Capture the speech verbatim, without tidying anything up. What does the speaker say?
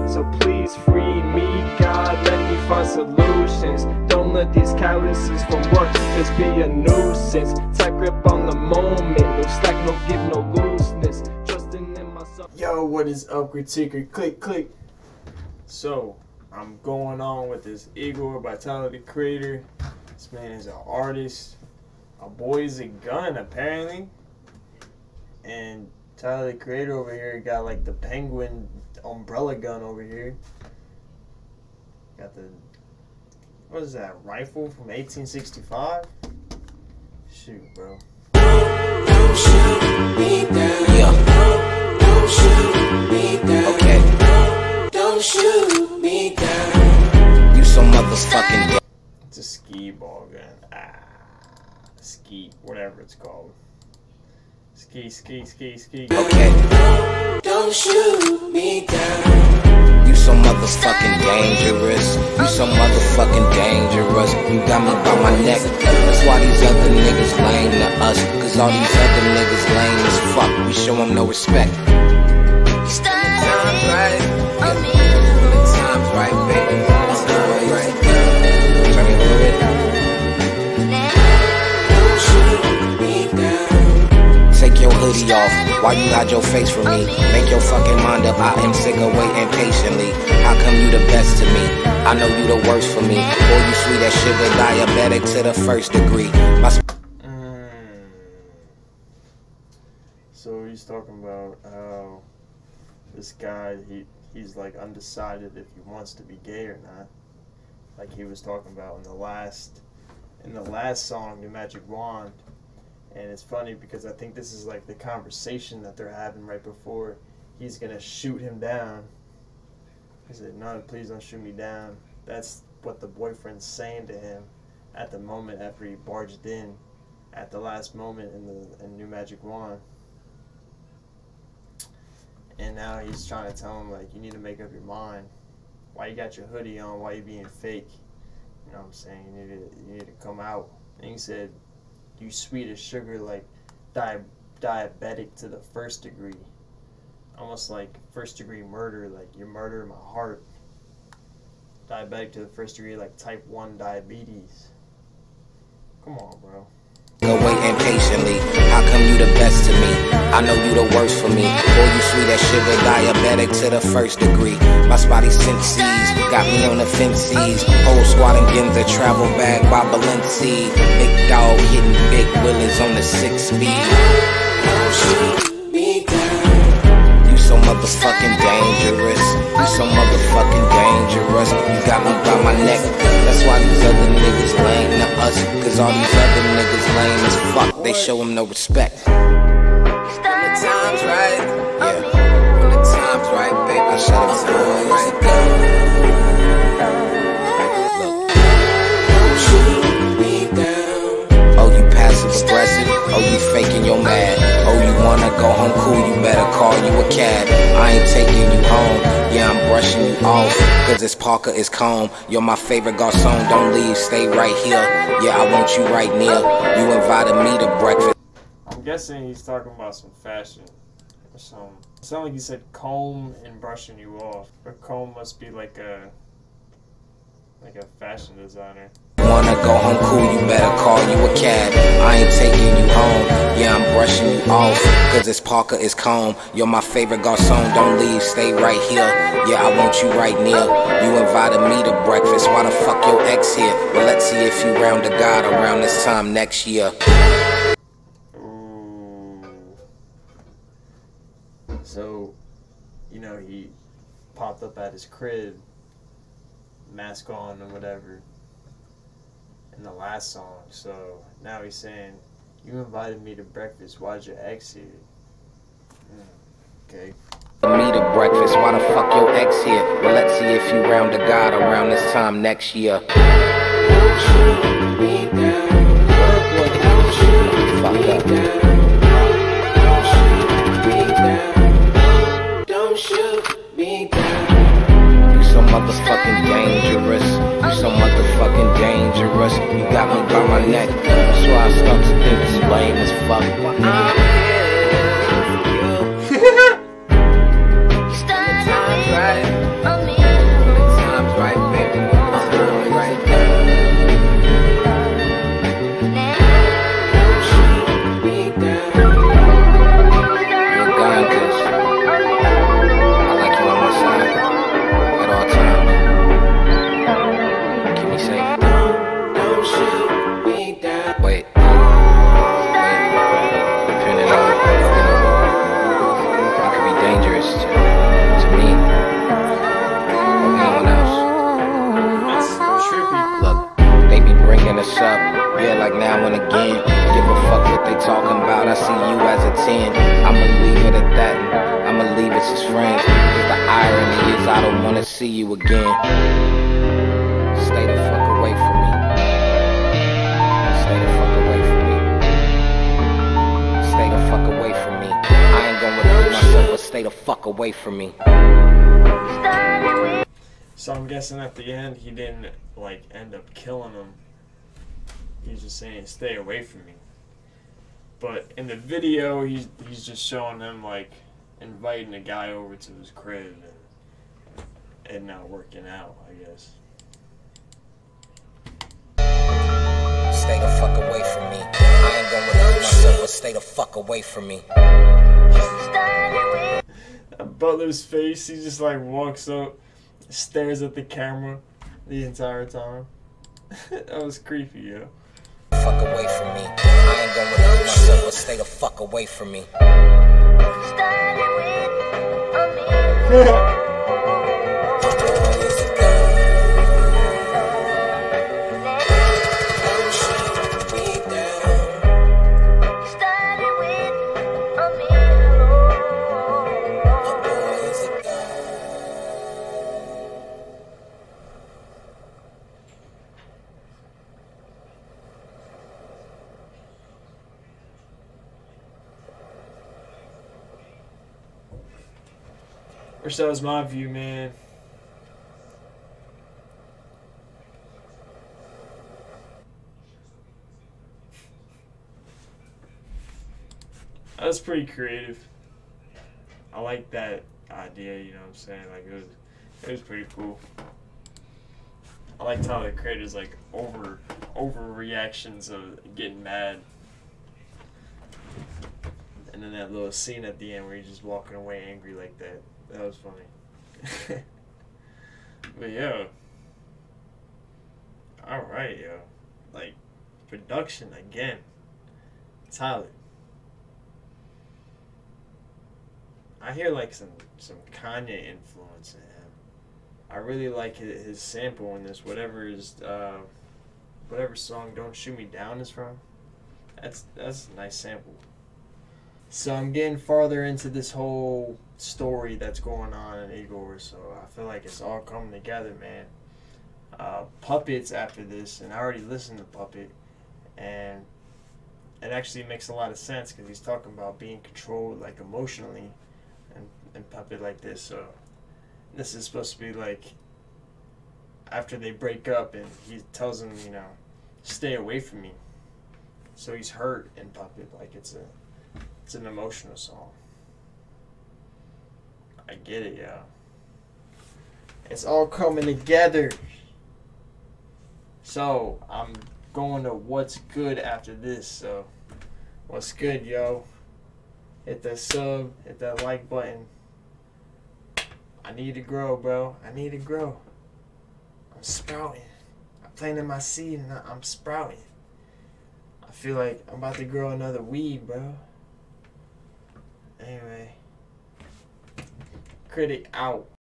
So please free me, God, let me find solutions. Don't let these calluses from work just be a nuisance. Tight grip on the moment, no slack, no give, no looseness. Trusting in myself. Yo, what is up, Critiquer? Click, click. So, I'm going on with this Igor by Tyler the Creator. This man is an artist. A boy's a gun, apparently. And Tyler the Creator over here got like the penguin umbrella gun over here. Got the, what is that, rifle from eighteen sixty-five? Shoot, bro. Don't shoot me down. Yeah. Don't shoot me down. Okay. Don't shoot me down. You so motherfucking. It's a ski ball gun. Ah, ski, whatever it's called. Ski, ski, ski, ski. Okay. Don't shoot me down. You so motherfucking dangerous. You so motherfucking dangerous. You got me by my neck. That's why these other niggas lame to us. Cause all these other niggas lame as fuck. We show them no respect. When the time's right. Yeah. When the time's right, baby. When the time's right. Turn me through it. Take your hoodie off, why you hide your face from me? Make your fucking mind up, I am sick of waiting patiently. How come you the best to me? I know you the worst for me. Boy, you sweet as sugar, diabetic to the first degree. My mm. So he's talking about how this guy, he he's like undecided if he wants to be gay or not. Like he was talking about in the last, in the last song, New Magic Wand. And it's funny because I think this is like the conversation that they're having right before he's going to shoot him down. He said, no, please don't shoot me down. That's what the boyfriend's saying to him at the moment after he barged in at the last moment in the in New Magic Wand. And now he's trying to tell him, like, you need to make up your mind. Why you got your hoodie on? Why you being fake? You know what I'm saying? You need to, you need to come out. And he said, you sweet as sugar, like di diabetic to the first degree. Almost like first degree murder, like you murder my heart. Diabetic to the first degree, like type one diabetes. Come on, bro. Waiting patiently. How come you the best to me? I know you the worst for me. Boy, you sweet as sugar, diabetic to the first degree. My spotty senses got me on the fences. Whole squad and Ginza travel bag by Balenci. Big dog hitting big willies on the six speed. Don't shoot me down. You so motherfucking dangerous. You so motherfucking dangerous. You got me by my neck. That's why these other niggas lame to us. Cause all these other niggas lame as fuck. They show them no respect. When the time's right, yeah. When the time's right, baby. I shut up boy right there. Look. Don't shoot me down. Oh, you passive aggressive. Oh, you faking your mad. Oh, you wanna go home cool. You better call you a cab. I ain't taking you home. Yeah, I'm brushing you off. Cause it's Parker, it's calm. You're my favorite garçon. Don't leave, stay right here. Yeah, I want you right near. You invited me to breakfast. I'm guessing he's talking about some fashion or something. It sounded like he said comb and brushing you off. But comb must be like a like a fashion designer. Wanna go home cool, you better call you a cab. I ain't taking you home, yeah, I'm brushing you off. Cause it's Parker, it's calm. You're my favorite garçon, don't leave, stay right here. Yeah, I want you right near. You invited me to breakfast, why the fuck your ex here? Well, let's see if you round the God around this time next year. Ooh. So, you know, he popped up at his crib, mask on and whatever, in the last song. So now he's saying, you invited me to breakfast, why'd your ex here? Mm, okay. Me to breakfast, why the fuck your ex here? Well, let's see if you round the God around this time next year. Don't shoot me down. Don't shoot me down. Don't shoot me down. You so motherfucking dangerous. You so motherfucking dangerous. You got me by my neck. That's why I start to think it's lame as fuck. I'm here for you. The time's right. wanna see you again. Stay the fuck away from me. Stay the fuck away from me. Stay the fuck away from me. I ain't gonna repeat myself, but stay the fuck away from me. So I'm guessing at the end he didn't like end up killing him. He's just saying stay away from me. But in the video he's he's just showing them like inviting a guy over to his crib and and not working out, I guess. Stay the fuck away from me. I ain't gonna repeat myself, but stay the fuck away from me. Butler's face, he just like walks up, stares at the camera the entire time. That was creepy, yo. Fuck away from me. I ain't gonna repeat myself, but stay the fuck away from me. Or so was my view, man. That was pretty creative. I like that idea, you know what I'm saying? Like it was it was pretty cool. I liked how the creators like over overreactions of getting mad. And then that little scene at the end where he's just walking away angry like that. That was funny. But yo. Alright, yo. Like, production again. Solid. I hear like some, some Kanye influence in him. I really like his, his sample in this, whatever his, uh, whatever song Don't Shoot Me Down is from. That's, that's a nice sample. So I'm getting farther into this whole story that's going on in Igor, so I feel like it's all coming together, man. Uh, Puppet's after this, and I already listened to Puppet, and it actually makes a lot of sense because he's talking about being controlled like emotionally, and, and Puppet like this. So this is supposed to be like after they break up, and he tells him, you know, stay away from me. So he's hurt in Puppet, like it's a It's an emotional song. I get it, yeah. It's all coming together. So, I'm going to what's good after this. So, what's good, yo? Hit that sub, hit that like button. I need to grow, bro. I need to grow. I'm sprouting. I'm planting my seed and I'm sprouting. I feel like I'm about to grow another weed, bro. Anyway, Critic out.